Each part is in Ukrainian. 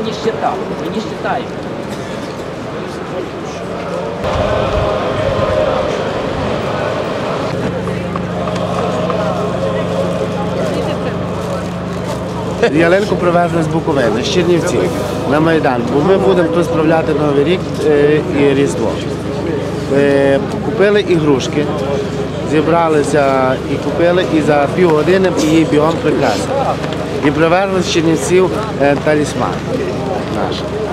нищета. Мы не считаем. Ялинку привезли з Буковини, з Чернівців на Майдан, бо ми будемо тут справляти Новий рік і Різдво. Купили ігрушки, зібралися і купили, і за півгодини її бігом прикрасили. І привезли з Чернівців талісман наш.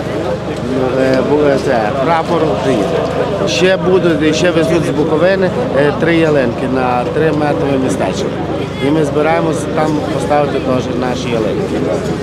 Це прапор України. Ще везуть з Буковини 3 ялинки на 3-метрове містечко. І ми збираємося там поставити теж наші ялинки.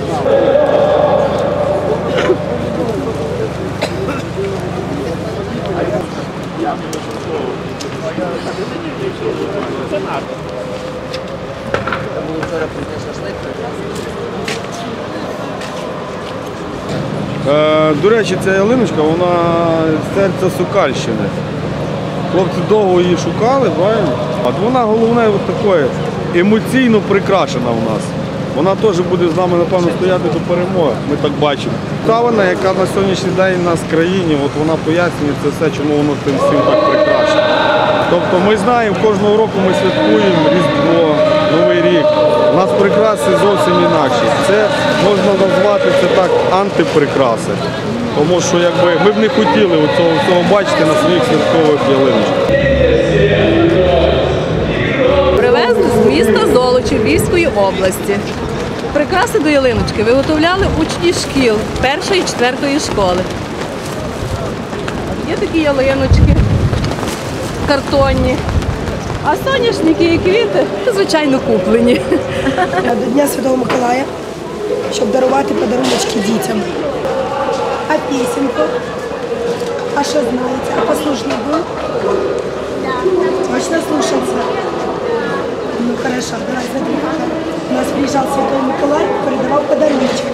До речі, ця ялиночка, вона з серця Сокальщини. Хлопці довго її шукали, правильно? От вона головне такою емоційно прикрашена у нас. Вона теж буде з нами, напевно, стояти до перемоги, ми так бачимо. Ставина, яка на сьогоднішній день у нас в країні, от вона пояснює це все, чому воно тим всім так прикрашено. Тобто ми знаємо, кожного року ми святкуємо Різдво, Новий рік. У нас прикраси зовсім інакші. Це можна назвати це так антиприкраси. Тому що ми б не хотіли цього бачити на своїх святкових ялиночках. Привезли з міста Золочів Львівської області. Прикраси до ялиночки виготовляли учні шкіл 1-ї і 4-ї школи. Є такі ялиночки картонні, а соняшники і квіти, звичайно, куплені. До Дня Святого Миколая, щоб дарувати подарунки дітям. А пісеньку? А що знаєте? А послушний був? Точно слушаться? Ну хорошо, давай смотри. У нас приезжал Святой Миколай, передавал подарунки.